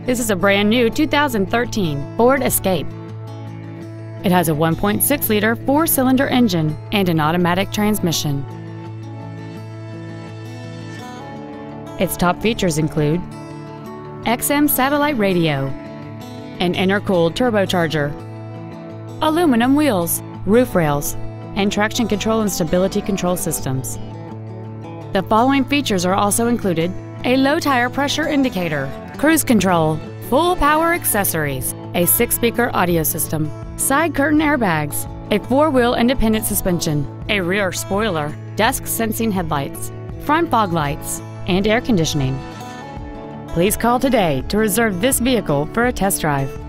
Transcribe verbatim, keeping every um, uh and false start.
This is a brand new two thousand thirteen Ford Escape. It has a one point six liter four-cylinder engine and an automatic transmission. Its top features include X M satellite radio, an intercooled turbocharger, aluminum wheels, roof rails, and traction control and stability control systems. The following features are also included: a low tire pressure indicator, cruise control, full power accessories, a six-speaker audio system, side curtain airbags, a four-wheel independent suspension, a rear spoiler, dusk sensing headlights, front fog lights, and air conditioning. Please call today to reserve this vehicle for a test drive.